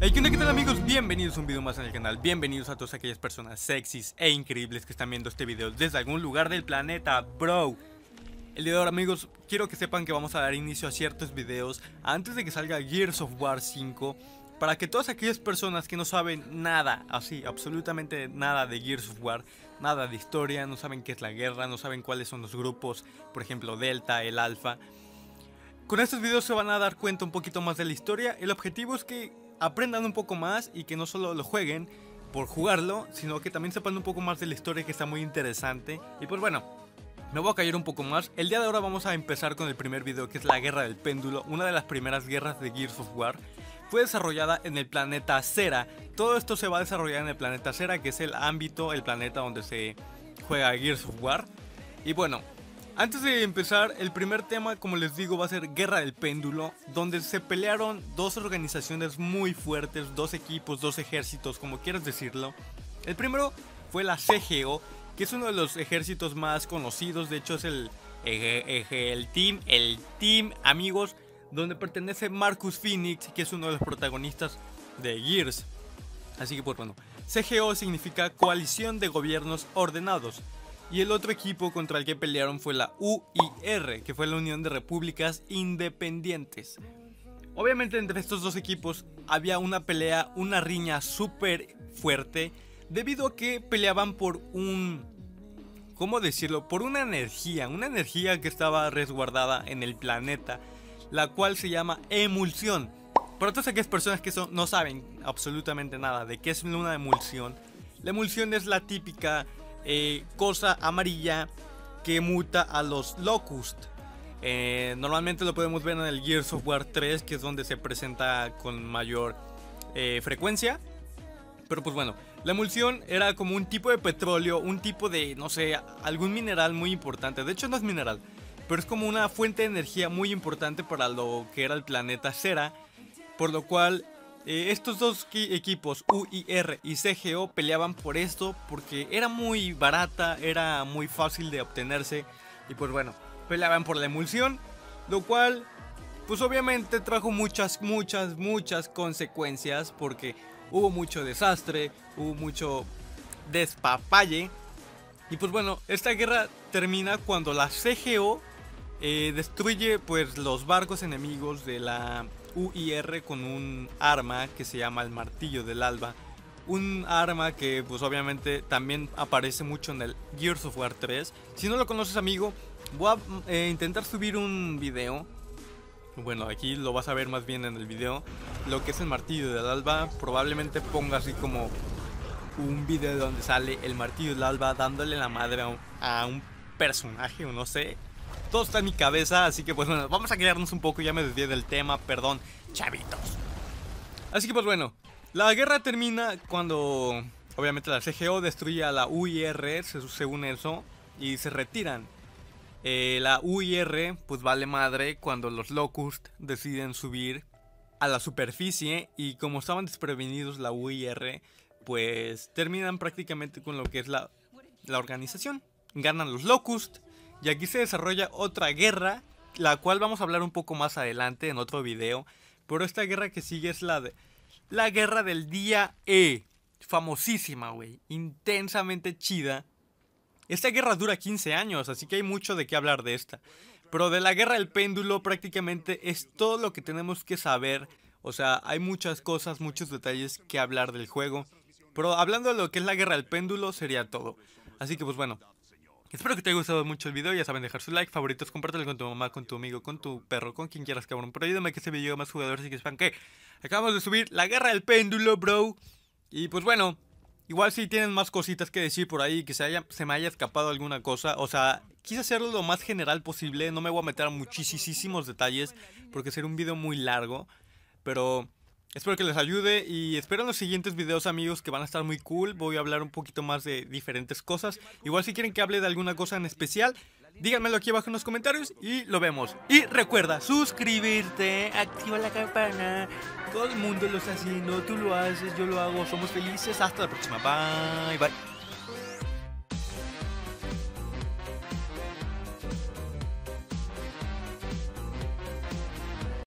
Hey, ¿qué onda? ¿Qué tal, amigos? Bienvenidos a un video más en el canal. Bienvenidos a todas aquellas personas sexys e increíbles que están viendo este video desde algún lugar del planeta, bro. El día de ahora, amigos, quiero que sepan que vamos a dar inicio a ciertos videos antes de que salga Gears of War 5, para que todas aquellas personas que no saben nada, así, absolutamente nada de Gears of War, nada de historia, no saben qué es la guerra, no saben cuáles son los grupos, por ejemplo Delta, el Alpha, con estos videos se van a dar cuenta un poquito más de la historia. El objetivo es que aprendan un poco más y que no solo lo jueguen por jugarlo, sino que también sepan un poco más de la historia, que está muy interesante. Y pues bueno, me voy a callar un poco más. El día de ahora vamos a empezar con el primer video, que es la Guerra del Péndulo, una de las primeras guerras de Gears of War. Fue desarrollada en el planeta Cera. Todo esto se va a desarrollar en el planeta Cera, que es el ámbito, el planeta donde se juega Gears of War. Y bueno, antes de empezar, el primer tema, como les digo, va a ser Guerra del Péndulo, donde se pelearon dos organizaciones muy fuertes, dos equipos, dos ejércitos, como quieras decirlo. El primero fue la CGO, que es uno de los ejércitos más conocidos. De hecho es el team, amigos, donde pertenece Marcus Phoenix, que es uno de los protagonistas de Gears. Así que pues bueno, CGO significa Coalición de Gobiernos Ordenados. Y el otro equipo contra el que pelearon fue la UIR, que fue la Unión de Repúblicas Independientes. Obviamente entre estos dos equipos había una pelea, una riña súper fuerte, debido a que peleaban por ¿cómo decirlo? Por una energía que estaba resguardada en el planeta, la cual se llama emulsión. Para todas aquellas personas que no saben absolutamente nada de qué es una emulsión, la emulsión es la típica cosa amarilla que muta a los Locust. Normalmente lo podemos ver en el Gears of War 3, que es donde se presenta con mayor frecuencia. Pero pues bueno, la emulsión era como un tipo de petróleo, un tipo de, no sé, algún mineral muy importante. De hecho no es mineral, pero es como una fuente de energía muy importante para lo que era el planeta Cera. Por lo cual estos dos equipos, UIR y CGO, peleaban por esto porque era muy barata, era muy fácil de obtenerse. Y pues bueno, peleaban por la emulsión, lo cual pues obviamente trajo muchas consecuencias, porque hubo mucho desastre, hubo mucho despapalle. Y pues bueno, esta guerra termina cuando la CGO destruye pues los barcos enemigos de la UIR con un arma que se llama el Martillo del Alba. Un arma que pues obviamente también aparece mucho en el Gears of War 3. Si no lo conoces, amigo, voy a intentar subir un video. Bueno, aquí lo vas a ver más bien en el video, lo que es el Martillo del Alba. Probablemente ponga así como un video donde sale el Martillo del Alba dándole la madre a un personaje, o no sé. Todo está en mi cabeza, así que pues bueno, vamos a quedarnos un poco, ya me desvié del tema, perdón, chavitos. Así que pues bueno, la guerra termina cuando obviamente la CGO destruye a la UIR, según eso, y se retiran. La UIR pues vale madre cuando los Locust deciden subir a la superficie, y como estaban desprevenidos la UIR, pues terminan prácticamente con lo que es la organización. Ganan los Locust. Y aquí se desarrolla otra guerra, la cual vamos a hablar un poco más adelante en otro video. Pero esta guerra que sigue es la guerra del día E. Famosísima, güey. Intensamente chida. Esta guerra dura 15 años, así que hay mucho de qué hablar de esta. Pero de la Guerra del Péndulo prácticamente es todo lo que tenemos que saber. O sea, hay muchas cosas, muchos detalles que hablar del juego. Pero hablando de lo que es la Guerra del Péndulo sería todo. Así que pues bueno, espero que te haya gustado mucho el video. Ya saben, dejar su like, favoritos, compártelo con tu mamá, con tu amigo, con tu perro, con quien quieras, cabrón. Pero ayúdame a que este video llegue a más jugadores y que sepan que acabamos de subir la Guerra del Péndulo, bro. Y pues bueno, igual si tienen más cositas que decir por ahí, que se me haya escapado alguna cosa. O sea, quise hacerlo lo más general posible. No me voy a meter a muchísimos detalles porque será un video muy largo. Pero espero que les ayude y espero en los siguientes videos, amigos, que van a estar muy cool. Voy a hablar un poquito más de diferentes cosas. Igual si quieren que hable de alguna cosa en especial, díganmelo aquí abajo en los comentarios y lo vemos. Y recuerda suscribirte, activa la campana. Todo el mundo lo está haciendo, tú lo haces, yo lo hago, somos felices. Hasta la próxima, bye bye.